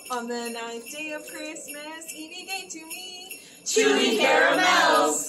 On the ninth day of Christmas, Evie gave to me chewy caramels.